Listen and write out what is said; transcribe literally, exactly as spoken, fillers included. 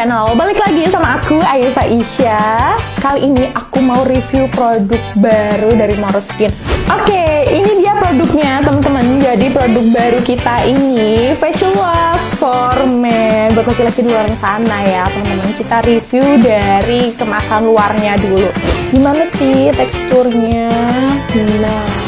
channel. Balik lagi sama aku, Ayu Faisya. Kali ini aku mau review produk baru dari Moroskin. Oke, ini dia produknya teman-teman. Jadi produk baru kita ini facial wash for men, buat laki-laki di luar sana ya teman-teman. Kita review dari kemasan luarnya dulu. Gimana sih teksturnya? Nah,